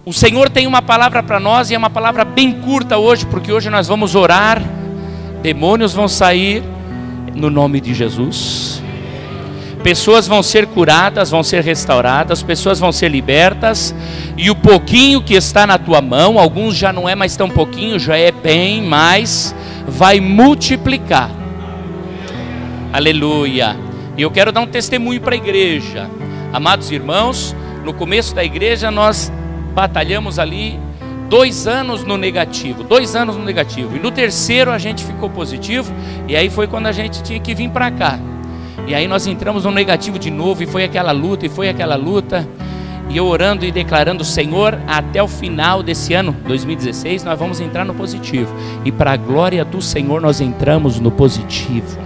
O Senhor tem uma palavra para nós, e é uma palavra bem curta hoje, porque hoje nós vamos orar. Demônios vão sair no nome de Jesus. Pessoas vão ser curadas, vão ser restauradas, pessoas vão ser libertas. E o pouquinho que está na tua mão, alguns já não é mais tão pouquinho, já é bem mais, vai multiplicar. Aleluia. E eu quero dar um testemunho para a igreja. Amados irmãos, no começo da igreja nós batalhamos ali 2 anos no negativo, 2 anos no negativo, e no terceiro a gente ficou positivo, e aí foi quando a gente tinha que vir para cá, e aí nós entramos no negativo de novo, e foi aquela luta, e eu orando e declarando: Senhor, até o final desse ano, 2016, nós vamos entrar no positivo, e para a glória do Senhor nós entramos no positivo.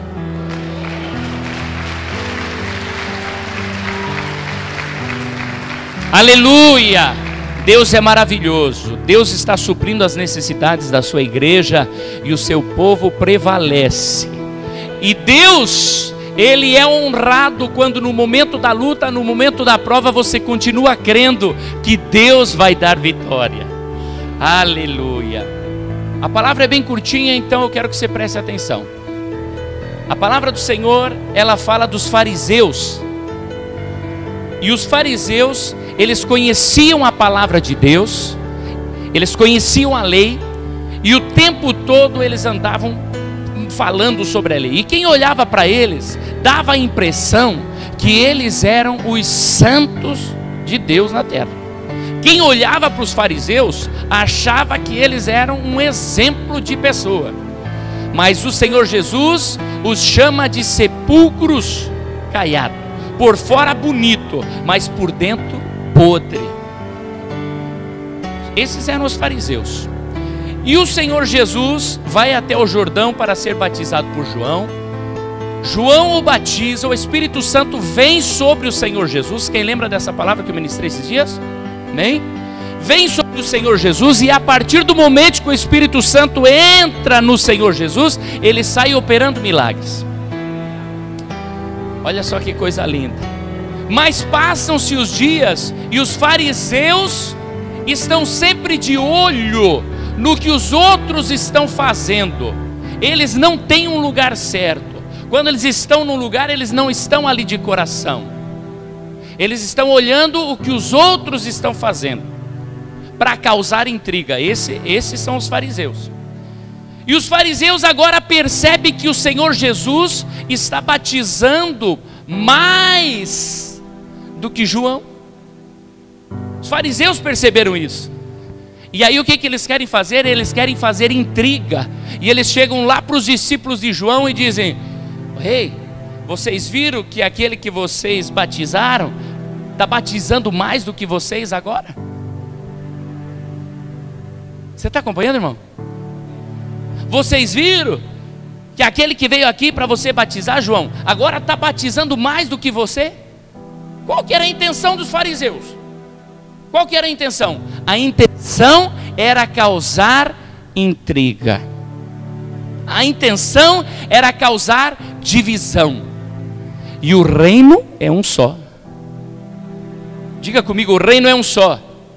Aleluia! Deus é maravilhoso, Deus está suprindo as necessidades da sua igreja, e o seu povo prevalece. E Deus, Ele é honrado quando no momento da luta, no momento da prova, você continua crendo que Deus vai dar vitória. Aleluia. A palavra é bem curtinha, então eu quero que você preste atenção. A palavra do Senhor, ela fala dos fariseus. E os fariseus, eles conheciam a palavra de Deus, eles conheciam a lei, e o tempo todo eles andavam falando sobre a lei. E quem olhava para eles, dava a impressão que eles eram os santos de Deus na terra. Quem olhava para os fariseus, achava que eles eram um exemplo de pessoa. Mas o Senhor Jesus os chama de sepulcros caiados. Por fora bonito, mas por dentro podre. Esses eram os fariseus. E o Senhor Jesus vai até o Jordão para ser batizado por João. João o batiza, o Espírito Santo vem sobre o Senhor Jesus. Quem lembra dessa palavra que eu ministrei esses dias? Amém? Vem sobre o Senhor Jesus, e a partir do momento que o Espírito Santo entra no Senhor Jesus, ele sai operando milagres. Olha só que coisa linda. Mas passam-se os dias, e os fariseus estão sempre de olho no que os outros estão fazendo. Eles não têm um lugar certo. Quando eles estão num lugar, eles não estão ali de coração. Eles estão olhando o que os outros estão fazendo, para causar intriga. Esses são os fariseus. E os fariseus agora percebem que o Senhor Jesus está batizando mais do que João. Os fariseus perceberam isso. E aí o que eles querem fazer? Eles querem fazer intriga. E eles chegam lá para os discípulos de João e dizem: Ei, vocês viram que aquele que vocês batizaram está batizando mais do que vocês agora? Você está acompanhando, irmão? Vocês viram que aquele que veio aqui para você batizar, João, agora está batizando mais do que você? Qual que era a intenção dos fariseus? Qual que era a intenção? A intenção era causar intriga. A intenção era causar divisão. E o reino é um só. Diga comigo: o reino é um só.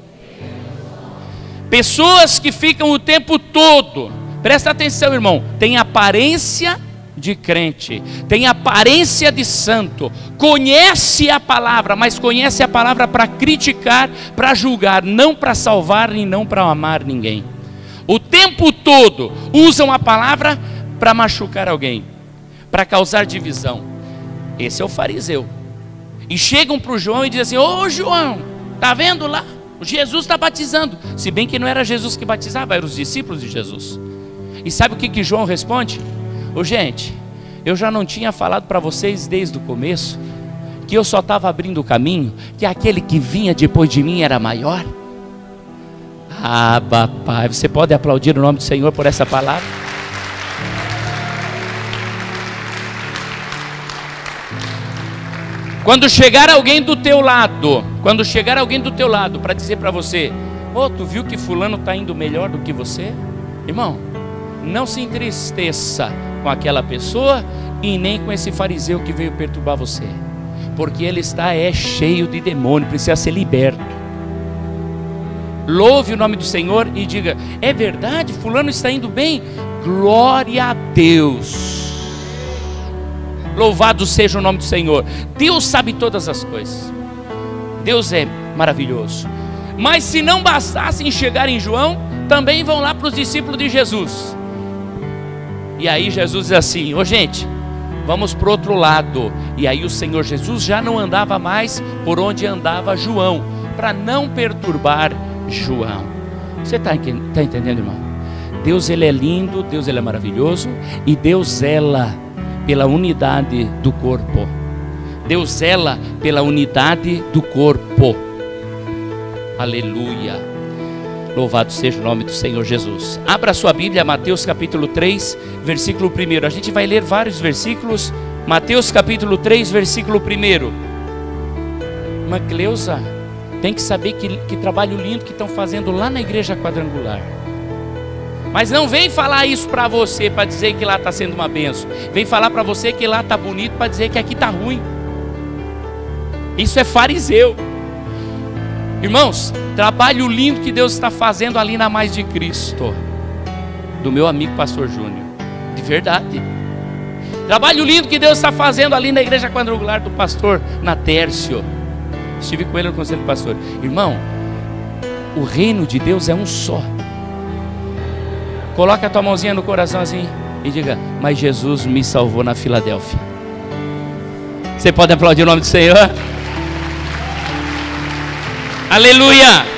Pessoas que ficam o tempo todo, presta atenção, irmão, tem aparência de crente, tem aparência de santo, conhece a palavra, mas conhece a palavra para criticar, para julgar, não para salvar e não para amar ninguém. O tempo todo usam a palavra para machucar alguém, para causar divisão. Esse é o fariseu. E chegam para o João e dizem assim: Ô João, está vendo lá? Jesus está batizando. Se bem que não era Jesus que batizava, eram os discípulos de Jesus. E sabe o que João responde? Ô gente, eu já não tinha falado para vocês desde o começo que eu só estava abrindo o caminho, que aquele que vinha depois de mim era maior? Ah, papai, você pode aplaudir o nome do Senhor por essa palavra? Quando chegar alguém do teu lado, para dizer para você: Ô, tu viu que fulano está indo melhor do que você? Irmão, não se entristeça com aquela pessoa e nem com esse fariseu que veio perturbar você, porque ele está cheio de demônio, precisa ser liberto. louve o nome do Senhor e diga: é verdade, fulano está indo bem, glória a Deus, louvado seja o nome do Senhor. Deus sabe todas as coisas, Deus é maravilhoso. Mas se não bastassem chegar em João, também vão lá para os discípulos de Jesus. E aí Jesus diz assim: ô gente, vamos para o outro lado. E aí o Senhor Jesus já não andava mais por onde andava João, para não perturbar João. Você está entendendo, irmão? Deus, ele é lindo, Deus, ele é maravilhoso, e Deus zela pela unidade do corpo. Deus zela pela unidade do corpo. Aleluia. Louvado seja o nome do Senhor Jesus. Abra sua Bíblia, Mateus capítulo 3, versículo 1. A gente vai ler vários versículos. Mateus capítulo 3, versículo 1. Irmã Cleusa, tem que saber que trabalho lindo que estão fazendo lá na igreja quadrangular. Mas não vem falar isso para você, para dizer que lá está sendo uma bênção. Vem falar para você que lá está bonito, para dizer que aqui está ruim. Isso é fariseu. Irmãos, trabalho lindo que Deus está fazendo ali na Mais de Cristo, do meu amigo pastor Júnior, de verdade. Trabalho lindo que Deus está fazendo ali na igreja quadrangular do pastor Natércio. Estive com ele no conselho do pastor. Irmão, o reino de Deus é um só. Coloca a tua mãozinha no coração assim e diga: mas Jesus me salvou na Filadélfia. Você pode aplaudir o nome do Senhor? Aleluia.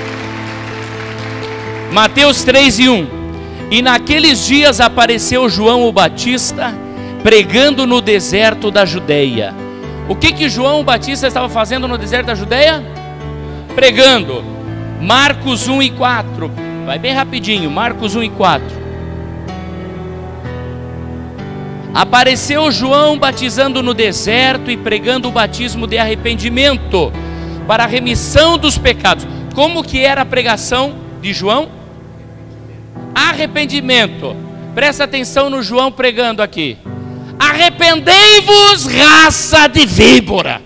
Mateus 3:1. E naqueles dias apareceu João o Batista pregando no deserto da Judeia. O que João o Batista estava fazendo no deserto da Judeia? Pregando. Marcos 1:4. Vai bem rapidinho. Marcos 1:4. Apareceu João batizando no deserto e pregando o batismo de arrependimento para a remissão dos pecados. Como que era a pregação de João? Arrependimento. Presta atenção no João pregando aqui: arrependei-vos, raça de víbora,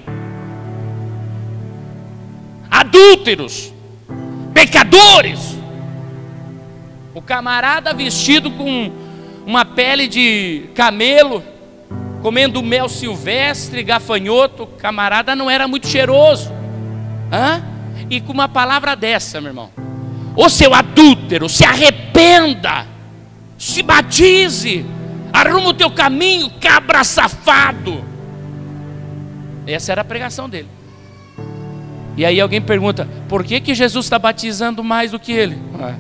adúlteros, pecadores. O camarada vestido com uma pele de camelo, comendo mel silvestre, gafanhoto. O camarada não era muito cheiroso. E com uma palavra dessa, meu irmão: ô seu adúltero, se arrependa, se batize, arruma o teu caminho, cabra safado. Essa era a pregação dele. E aí alguém pergunta: por que Jesus está batizando mais do que ele?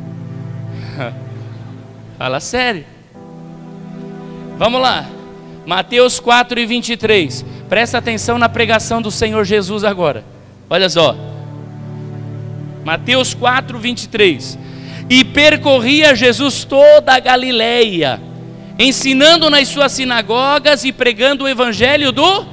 Fala sério. Vamos lá, Mateus 4:23. Presta atenção na pregação do Senhor Jesus agora. Olha só, Mateus 4:23. E percorria Jesus toda a Galileia, ensinando nas suas sinagogas e pregando o evangelho do...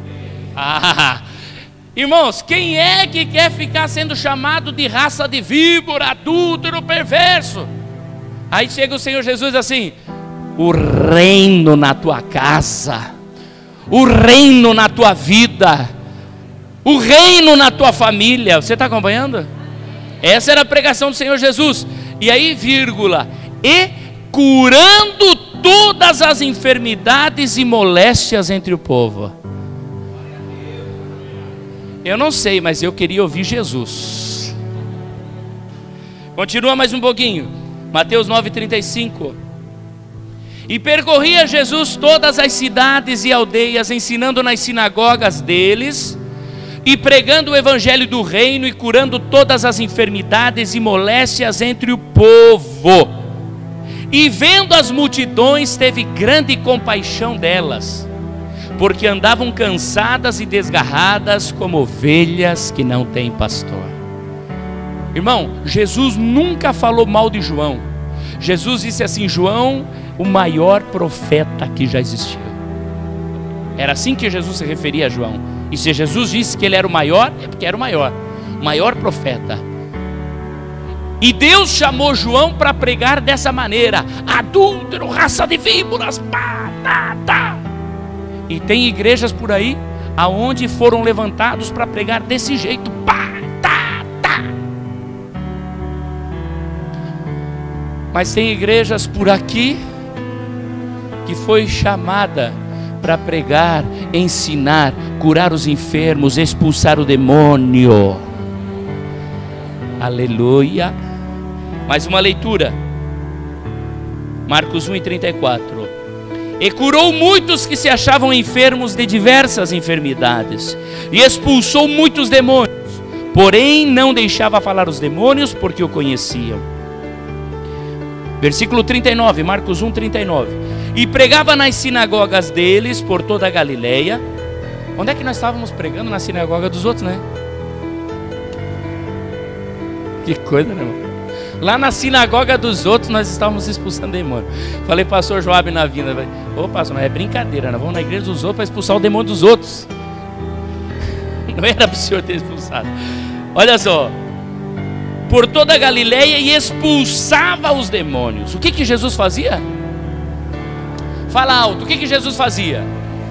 Irmãos, quem é que quer ficar sendo chamado de raça de víbora, adúltero, perverso? Aí chega o Senhor Jesus assim: o reino na tua casa, o reino na tua vida, o reino na tua família. Você está acompanhando? Essa era a pregação do Senhor Jesus. E aí, vírgula, e curando todas as enfermidades e moléstias entre o povo. Eu não sei, mas eu queria ouvir Jesus. Continua mais um pouquinho, Mateus 9:35. E percorria Jesus todas as cidades e aldeias, ensinando nas sinagogas deles e pregando o evangelho do reino e curando todas as enfermidades e moléstias entre o povo. E vendo as multidões, teve grande compaixão delas, porque andavam cansadas e desgarradas como ovelhas que não têm pastor. Irmão, Jesus nunca falou mal de João. Jesus disse assim: João, o maior profeta que já existiu. Era assim que Jesus se referia a João. E se Jesus disse que ele era o maior, é porque era o maior profeta. E Deus chamou João para pregar dessa maneira: adúltero, raça de víboras, E tem igrejas por aí aonde foram levantados para pregar desse jeito, Mas tem igrejas por aqui que foi chamada para pregar, ensinar, curar os enfermos, expulsar o demônio. Aleluia. Mais uma leitura. Marcos 1:34. E curou muitos que se achavam enfermos de diversas enfermidades, e expulsou muitos demônios, porém não deixava falar os demônios, porque o conheciam. Versículo 39, Marcos 1:39. E pregava nas sinagogas deles por toda a Galileia. Onde é que nós estávamos pregando? Na sinagoga dos outros, né? Que coisa, né, irmão? Lá na sinagoga dos outros nós estávamos expulsando demônio. Falei, pastor Joab na vinda, ô pastor, mas é brincadeira, nós vamos na igreja dos outros para expulsar o demônio dos outros. Não era para o senhor ter expulsado. Olha só, por toda a Galileia, e expulsava os demônios. O que Jesus fazia? Fala alto, o que Jesus fazia?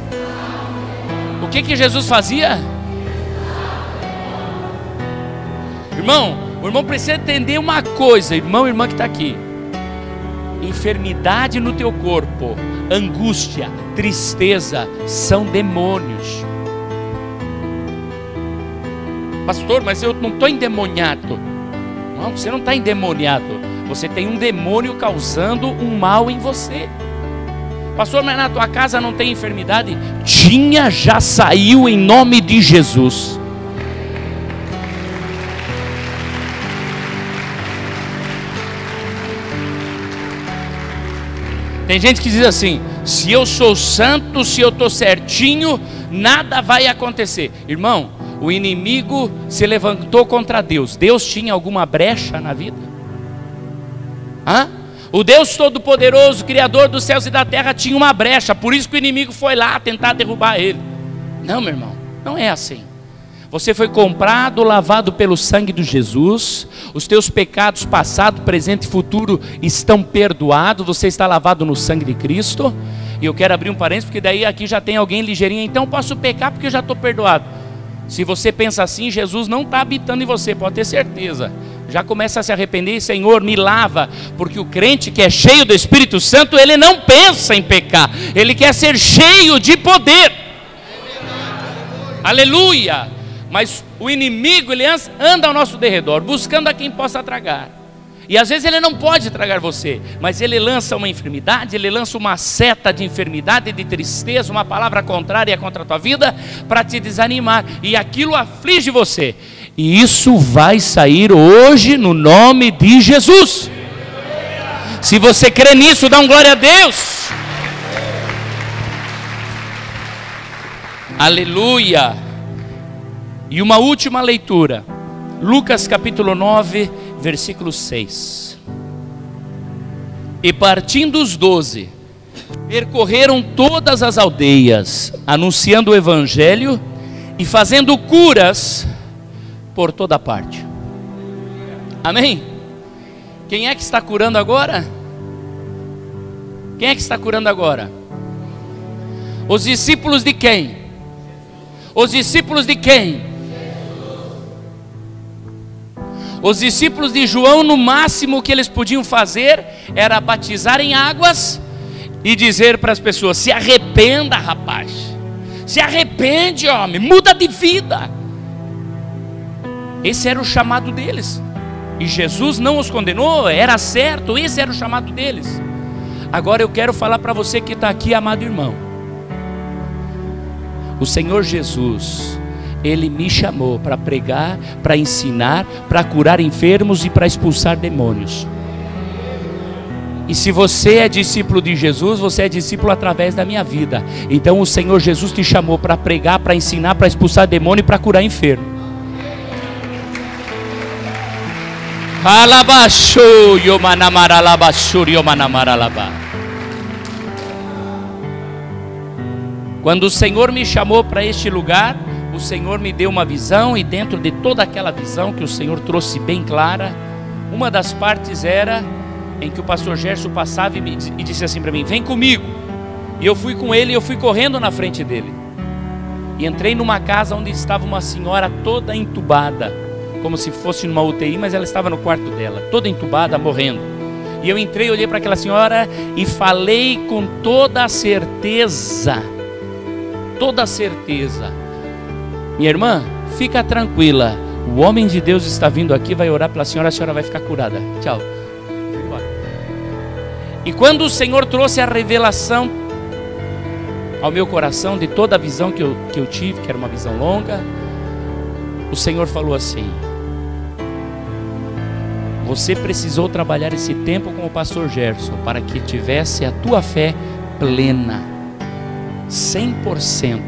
O que Jesus fazia? Irmão, o irmão precisa entender uma coisa, irmão e irmã que está aqui. Enfermidade no teu corpo, angústia, tristeza, são demônios. Pastor, mas eu não estou endemoniado. Não, você não está endemoniado. Você tem um demônio causando um mal em você. Pastor, mas na tua casa não tem enfermidade? Tinha, já saiu em nome de Jesus. Tem gente que diz assim: se eu sou santo, se eu estou certinho, nada vai acontecer. Irmão, o inimigo se levantou contra Deus. Deus tinha alguma brecha na vida? O Deus Todo-Poderoso, Criador dos céus e da terra, tinha uma brecha. Por isso que o inimigo foi lá tentar derrubar ele. Não, meu irmão, não é assim. Você foi comprado, lavado pelo sangue de Jesus. Os teus pecados passado, presente e futuro estão perdoados. Você está lavado no sangue de Cristo. E eu quero abrir um parênteses, porque daí aqui já tem alguém ligeirinho. Então posso pecar porque eu já estou perdoado. Se você pensa assim, Jesus não está habitando em você, pode ter certeza. Já começa a se arrepender: Senhor, me lava. Porque o crente que é cheio do Espírito Santo, ele não pensa em pecar. Ele quer ser cheio de poder. Aleluia. Mas o inimigo, ele anda ao nosso derredor, buscando a quem possa tragar. E às vezes ele não pode tragar você, mas ele lança uma enfermidade, ele lança uma seta de enfermidade, de tristeza, uma palavra contrária contra a tua vida, para te desanimar. E aquilo aflige você. E isso vai sair hoje no nome de Jesus. Se você crê nisso, dá um glória a Deus. Aleluia. E uma última leitura, Lucas capítulo 9, versículo 6. E partindo os 12, percorreram todas as aldeias, anunciando o evangelho e fazendo curas por toda parte. Amém? Quem é que está curando agora? Quem é que está curando agora? Os discípulos de quem? Os discípulos de quem? Os discípulos de João, no máximo o que eles podiam fazer era batizar em águas e dizer para as pessoas: se arrependa, rapaz, se arrepende, homem, muda de vida. Esse era o chamado deles. E Jesus não os condenou, era certo, esse era o chamado deles. Agora eu quero falar para você que está aqui, amado irmão. O Senhor Jesus, Ele me chamou para pregar, para ensinar, para curar enfermos e para expulsar demônios. E se você é discípulo de Jesus, você é discípulo através da minha vida. Então o Senhor Jesus te chamou para pregar, para ensinar, para expulsar demônio e para curar enfermo. Quando o Senhor me chamou para este lugar, o Senhor me deu uma visão, e dentro de toda aquela visão que o Senhor trouxe bem clara, uma das partes era em que o pastor Gerson passava e disse assim para mim: vem comigo. E eu fui com ele, e eu fui correndo na frente dele. E entrei numa casa onde estava uma senhora toda entubada, como se fosse numa UTI, mas ela estava no quarto dela, toda entubada, morrendo. E eu entrei, olhei para aquela senhora e falei com toda a certeza. Toda a certeza. Minha irmã, fica tranquila. O homem de Deus está vindo aqui, vai orar pela senhora, a senhora vai ficar curada. Tchau. E quando o Senhor trouxe a revelação ao meu coração de toda a visão que eu tive, que era uma visão longa, o Senhor falou assim: você precisou trabalhar esse tempo com o pastor Gerson para que tivesse a tua fé plena, 100%.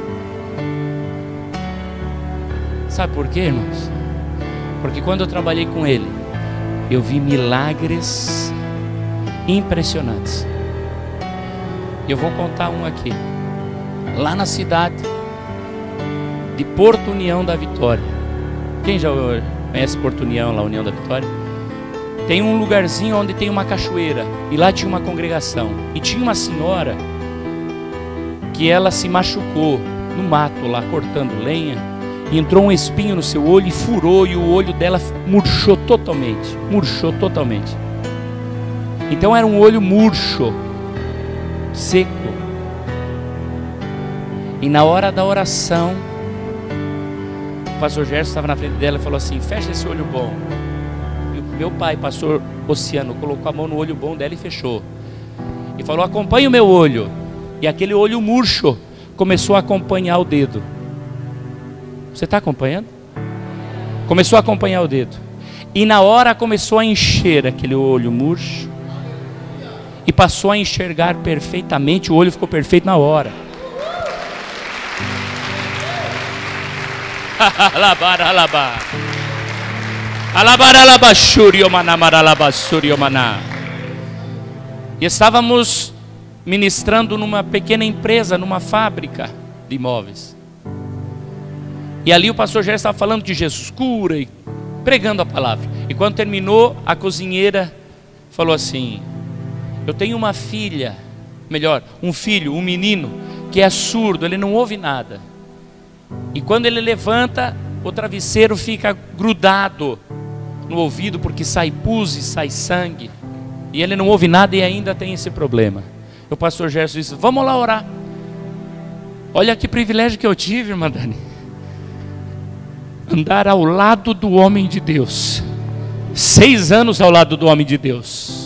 Sabe por quê, irmãos? Porque quando eu trabalhei com ele, eu vi milagres impressionantes. Eu vou contar um aqui. Lá na cidade de Porto União da Vitória. Quem já conhece Porto União, lá União da Vitória? Tem um lugarzinho onde tem uma cachoeira. E lá tinha uma congregação. E tinha uma senhora que ela se machucou no mato lá, cortando lenha. E entrou um espinho no seu olho e furou. E o olho dela murchou totalmente. Murchou totalmente. Então era um olho murcho, seco. E na hora da oração, o pastor Gerson estava na frente dela e falou assim: fecha esse olho bom. E meu pai, pastor Oceano, colocou a mão no olho bom dela e fechou. E falou: acompanhe o meu olho. E aquele olho murcho começou a acompanhar o dedo. Você está acompanhando? Começou a acompanhar o dedo. E na hora começou a encher aquele olho murcho. E passou a enxergar perfeitamente. O olho ficou perfeito na hora. E estávamos ministrando numa pequena empresa, numa fábrica de imóveis. E ali o pastor Gerson estava falando de Jesus cura e pregando a palavra. E quando terminou, a cozinheira falou assim: eu tenho uma filha, melhor, um filho, um menino, que é surdo, ele não ouve nada. E quando ele levanta, o travesseiro fica grudado no ouvido, porque sai pus e sai sangue. E ele não ouve nada e ainda tem esse problema. E o pastor Gerson disse: vamos lá orar. Olha que privilégio que eu tive, irmã Dani. Andar ao lado do homem de Deus. 6 anos ao lado do homem de Deus.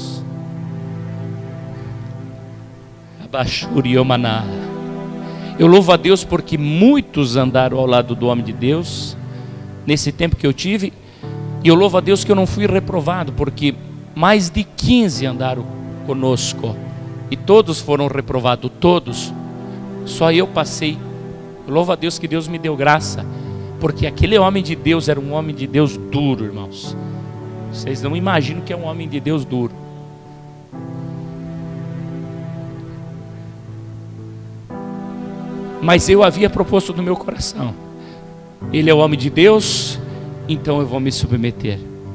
Eu louvo a Deus porque muitos andaram ao lado do homem de Deus nesse tempo que eu tive. E eu louvo a Deus que eu não fui reprovado, porque mais de 15 andaram conosco e todos foram reprovados, todos. Só eu passei. Eu louvo a Deus que Deus me deu graça, porque aquele homem de Deus era um homem de Deus duro, irmãos. Vocês não imaginam que é um homem de Deus duro. Mas eu havia proposto no meu coração: ele é o homem de Deus, então eu vou me submeter.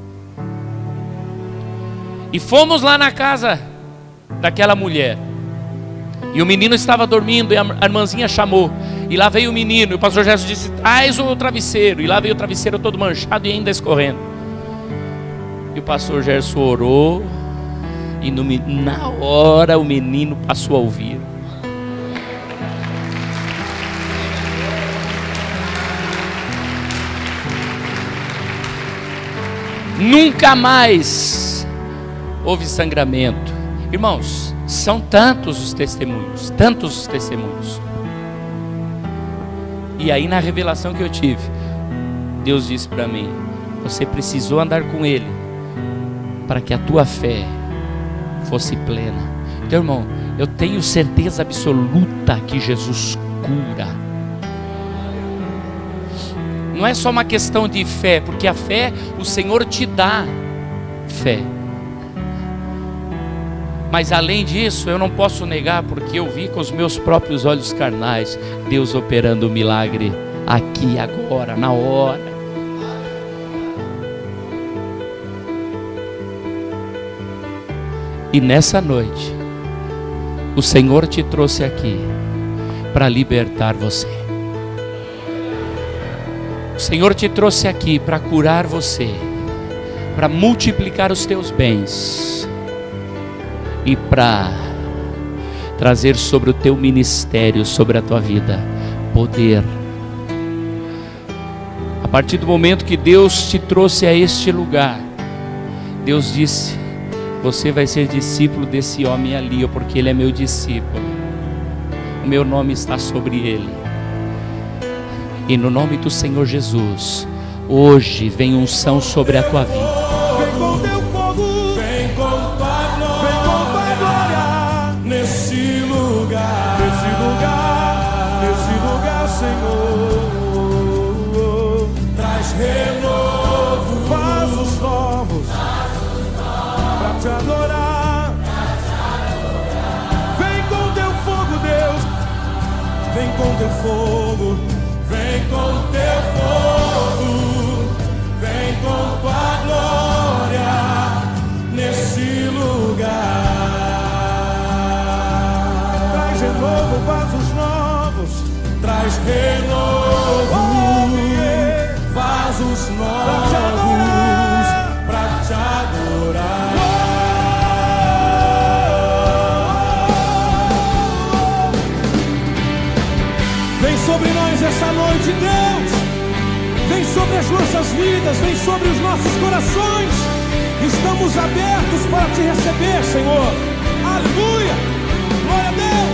E fomos lá na casa daquela mulher. E o menino estava dormindo e a irmãzinha chamou. E lá veio o menino, e o pastor Jesus disse: traz o travesseiro. E lá veio o travesseiro todo manchado e ainda escorrendo. E o pastor Gerson orou. E na hora o menino passou a ouvir. Nunca mais houve sangramento. Irmãos, são tantos os testemunhos, tantos os testemunhos. E aí na revelação que eu tive, Deus disse para mim: você precisou andar com Ele para que a tua fé fosse plena. Então, irmão, eu tenho certeza absoluta que Jesus cura. Não é só uma questão de fé, porque a fé, o Senhor te dá fé. Mas além disso, eu não posso negar, porque eu vi com os meus próprios olhos carnais Deus operando o milagre aqui, agora, na hora. E nessa noite, o Senhor te trouxe aqui para libertar você. O Senhor te trouxe aqui para curar você, para multiplicar os teus bens. e para trazer sobre o teu ministério, sobre a tua vida, poder. A partir do momento que Deus te trouxe a este lugar, Deus disse: você vai ser discípulo desse homem ali, porque ele é meu discípulo, o meu nome está sobre ele. E no nome do Senhor Jesus, hoje vem unção sobre a tua vida. Vem com teu fogo, vem com tua glória, nesse lugar, Senhor. Traz renovo, vasos novos, pra te adorar. Vem com teu fogo, Deus, vem com teu fogo, vem com teu fogo, vem com tua glória nesse lugar. Traz renovo, vasos novos, traz renovo, vasos novos pra te adorar. Vem sobre nós essa noite, Deus. Vem sobre as nossas vidas, vem sobre os nossos corações. Estamos abertos para te receber, Senhor. Aleluia! Glória a Deus!